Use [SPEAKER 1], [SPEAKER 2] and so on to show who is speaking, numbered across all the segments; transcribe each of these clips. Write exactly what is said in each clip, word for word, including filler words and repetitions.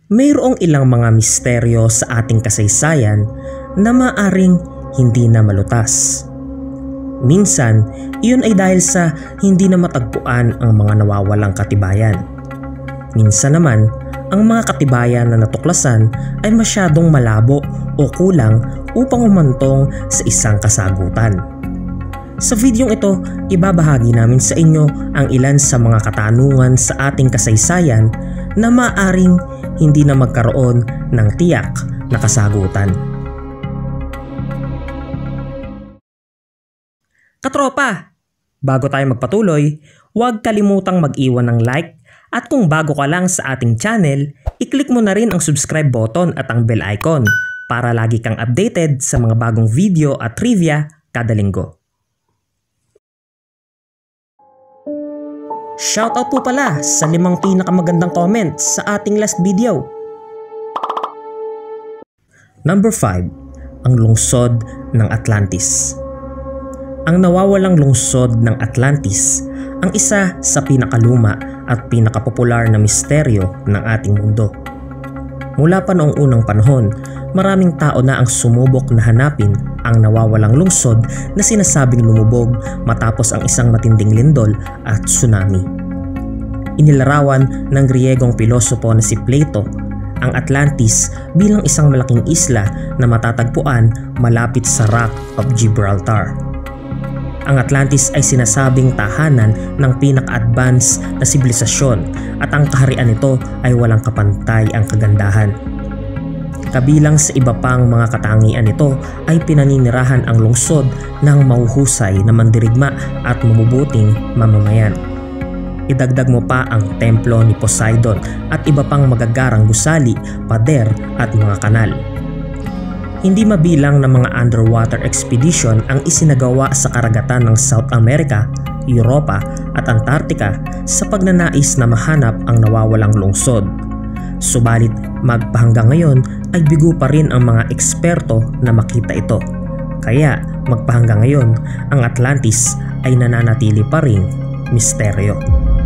[SPEAKER 1] mayroong ilang mga misteryo sa ating kasaysayan na maaring hindi na malutas. Minsan, iyon ay dahil sa hindi na matagpuan ang mga nawawalang katibayan. Minsan naman, ang mga katibayan na natuklasan ay masyadong malabo o kulang upang umantong sa isang kasagutan. Sa videong ito, ibabahagi namin sa inyo ang ilan sa mga katanungan sa ating kasaysayan na maaaring hindi na magkaroon ng tiyak na kasagutan. Katropa, bago tayo magpatuloy, huwag kalimutang mag-iwan ng like at kung bago ka lang sa ating channel, i-click mo na rin ang subscribe button at ang bell icon para lagi kang updated sa mga bagong video at trivia kada linggo. Shoutout po pala sa limang pinakamagandang comments sa ating last video. Number five. Ang lungsod ng Atlantis. Ang nawawalang lungsod ng Atlantis ang isa sa pinakaluma at pinakapopular na misteryo ng ating mundo. Mula pa noong unang panahon, maraming tao na ang sumubok na hanapin ang nawawalang lungsod na sinasabing lumubog matapos ang isang matinding lindol at tsunami. Inilarawan ng Griyegong pilosopo na si Plato ang Atlantis bilang isang malaking isla na matatagpuan malapit sa Rock of Gibraltar. Ang Atlantis ay sinasabing tahanan ng pinaka-advanced na sibilisasyon at ang kaharian nito ay walang kapantay ang kagandahan. Kabilang sa iba pang mga katangian nito ay pinaninirahan ang lungsod ng mahuhusay na mandirigma at mabubuting mamamayan. Idagdag mo pa ang templo ni Poseidon at iba pang magagarang gusali, pader at mga kanal. Hindi mabilang ng mga underwater expedition ang isinagawa sa karagatan ng South America, Europa at Antarctica sa pagnanais na mahanap ang nawawalang lungsod. Subalit magpahanggang ngayon ay bigo pa rin ang mga eksperto na makita ito. Kaya magpahanggang ngayon ang Atlantis ay nananatili pa ring misteryo.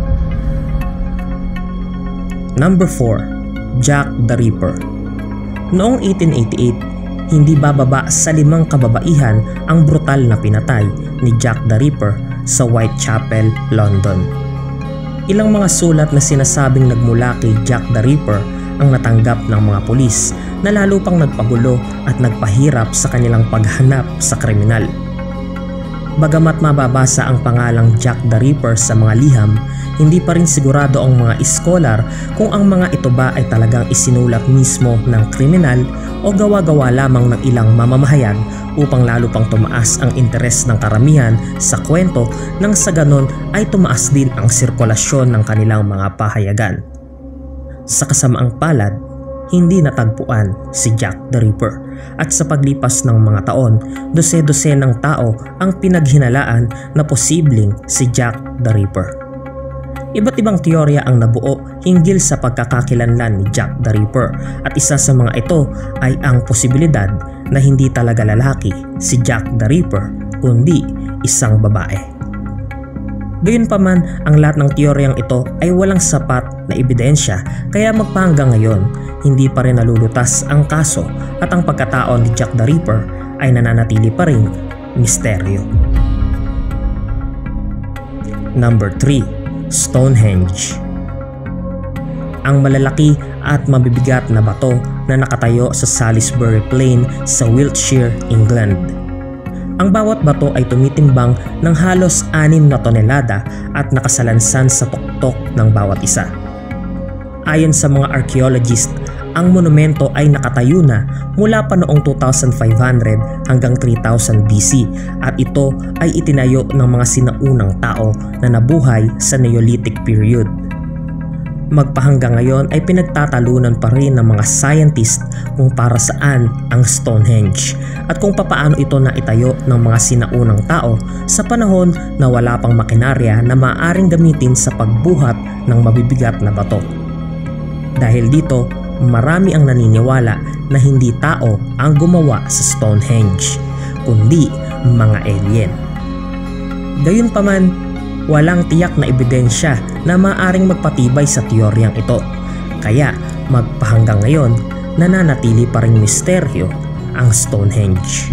[SPEAKER 1] Number four. Jack the Ripper. Noong eighteen eighty-eight, hindi bababa sa limang kababaihan ang brutal na pinatay ni Jack the Ripper sa Whitechapel, London. Ilang mga sulat na sinasabing nagmula kay Jack the Ripper ang natanggap ng mga pulis na lalo pang nagpagulo at nagpahirap sa kanilang paghanap sa kriminal. Bagamat mababasa ang pangalang Jack the Ripper sa mga liham, hindi pa rin sigurado ang mga iskolar kung ang mga ito ba ay talagang isinulat mismo ng kriminal o gawa-gawa lamang ng ilang mamamahayag upang lalo pang tumaas ang interes ng karamihan sa kwento nang sa ganon ay tumaas din ang sirkulasyon ng kanilang mga pahayagan. Sa kasamaang palad, hindi natagpuan si Jack the Ripper at sa paglipas ng mga taon, dose-dose ng tao ang pinaghinalaan na posibleng si Jack the Ripper. Iba't ibang teorya ang nabuo hinggil sa pagkakakilanlan ni Jack the Ripper at isa sa mga ito ay ang posibilidad na hindi talaga lalaki si Jack the Ripper kundi isang babae. Gayunpaman, ang lahat ng teoryang ito ay walang sapat na ebidensya kaya magpahanggang ngayon hindi pa rin nalulutas ang kaso at ang pagkatao ni Jack the Ripper ay nananatili pa rin misteryo. Number three. Stonehenge. Ang malalaki at mabibigat na bato na nakatayo sa Salisbury Plain sa Wiltshire, England. Ang bawat bato ay tumitimbang ng halos anim na tonelada at nakasalansan sa tuktok ng bawat isa. Ayon sa mga archaeologist, ang monumento ay nakatayo na mula pa noong two thousand five hundred hanggang three thousand B C at ito ay itinayo ng mga sinaunang tao na nabuhay sa Neolithic period. Magpahanggang ngayon ay pinagtatalunan pa rin ng mga scientist kung para saan ang Stonehenge at kung papaano ito naitayo ng mga sinaunang tao sa panahon na wala pang makinarya na maaaring gamitin sa pagbuhat ng mabibigat na bato. Dahil dito, marami ang naniniwala na hindi tao ang gumawa sa Stonehenge, kundi mga alien. Gayunpaman, walang tiyak na ebidensya na maaaring magpatibay sa teoryang ito. Kaya magpahanggang ngayon nananatili pa ring misteryo ang Stonehenge.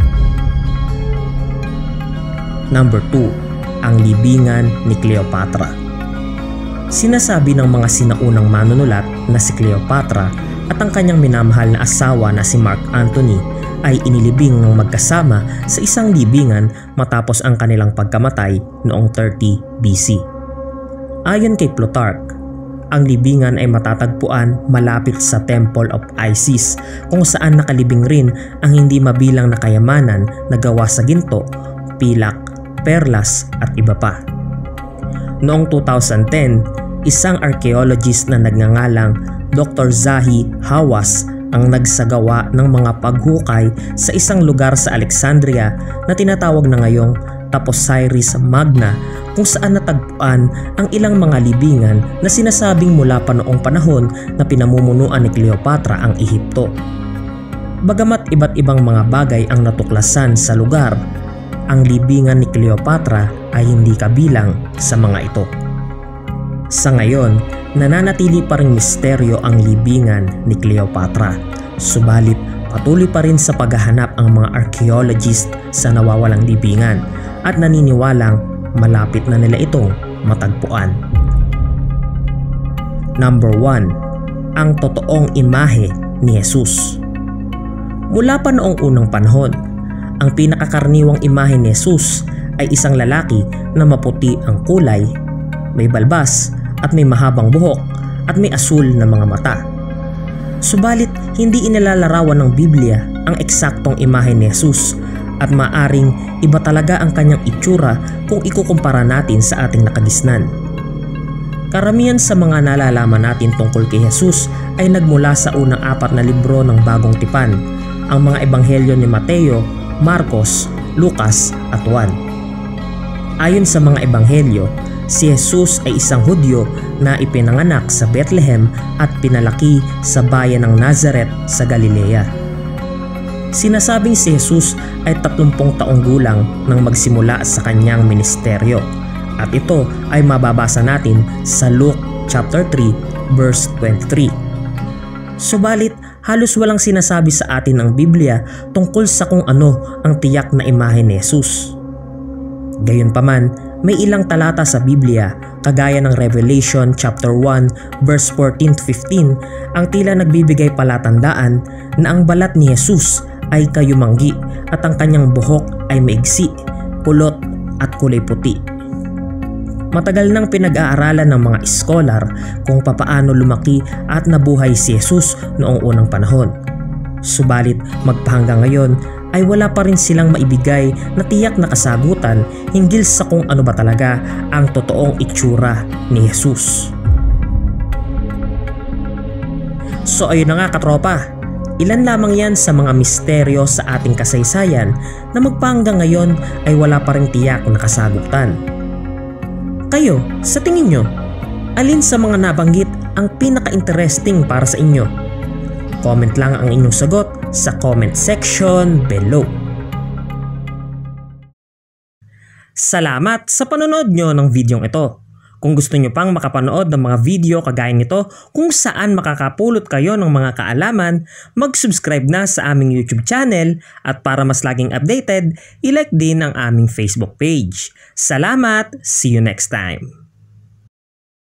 [SPEAKER 1] Number two. Ang libingan ni Cleopatra. Sinasabi ng mga sinaunang manunulat na si Cleopatra at ang kanyang minamahal na asawa na si Mark Antony ay inilibing ng magkasama sa isang libingan matapos ang kanilang pagkamatay noong thirty B C. Ayon kay Plutarch, ang libingan ay matatagpuan malapit sa Temple of Isis kung saan nakalibing rin ang hindi mabilang na kayamanan na gawa sa ginto, pilak, perlas at iba pa. Noong two thousand ten, isang archaeologist na nagngangalang Doctor Zahi Hawass ang nagsagawa ng mga paghukay sa isang lugar sa Alexandria na tinatawag na ngayong Taposiris Magna, kung saan natagpuan ang ilang mga libingan na sinasabing mula pa noong panahon na pinamumunuan ni Cleopatra ang Ehipto. Bagamat iba't ibang mga bagay ang natuklasan sa lugar, ang libingan ni Cleopatra ay hindi kabilang sa mga ito. Sa ngayon, nananatili pa ring misteryo ang libingan ni Cleopatra. Subalit, patuloy pa rin sa paghahanap ang mga archaeologist sa nawawalang libingan at naniniwalang malapit na nila itong matagpuan. Number one. Ang totoong imahe ni Jesus. Mula pa noong unang panahon, ang pinakakaraniwang imahe ni Jesus ay isang lalaki na maputi ang kulay, may balbas at may mahabang buhok at may asul na mga mata. Subalit hindi inilalarawan ng Biblia ang eksaktong imahe ni Jesus at maaring iba talaga ang kanyang itsura kung ikukumpara natin sa ating nakagisnan. Karamihan sa mga nalalaman natin tungkol kay Jesus ay nagmula sa unang apat na libro ng Bagong Tipan, ang mga ebanghelyo ni Mateo, Marcos, Lucas at Juan. Ayon sa mga ebanghelyo, si Jesus ay isang Hudyo na ipinanganak sa Bethlehem at pinalaki sa bayan ng Nazareth sa Galilea. Sinasabing si Jesus ay tatlumpung taong gulang nang magsimula sa kanyang ministeryo, at ito ay mababasa natin sa Luke chapter three verse twenty-three. Subalit, halos walang sinasabi sa atin ng Biblia tungkol sa kung ano ang tiyak na imahe ni Jesus. Gayunpaman, may ilang talata sa Biblia, kagaya ng Revelation chapter one verse fourteen to fifteen, ang tila nagbibigay palatandaan na ang balat ni Jesus ay kayumanggi at ang kanyang buhok ay maigsi, kulot at kulay puti. Matagal nang pinag-aaralan ng mga iskolar kung papaano lumaki at nabuhay si Jesus noong unang panahon. Subalit magpahanggang ngayon ay wala pa rin silang maibigay na tiyak na kasagutan hinggil sa kung ano ba talaga ang totoong itsura ni Jesus. So ayun na nga katropa, ilan lamang yan sa mga misteryo sa ating kasaysayan na magpahanggang ngayon ay wala pa rin tiyak na kasagutan. Kayo, sa tingin nyo, alin sa mga nabanggit ang pinaka-interesting para sa inyo? Comment lang ang inyong sagot sa comment section below. Salamat sa panonood nyo ng videong ito. Kung gusto nyo pang makapanood ng mga video kagaya nito kung saan makakapulot kayo ng mga kaalaman, mag-subscribe na sa aming YouTube channel at para mas laging updated, i-like din ang aming Facebook page. Salamat! See you next time!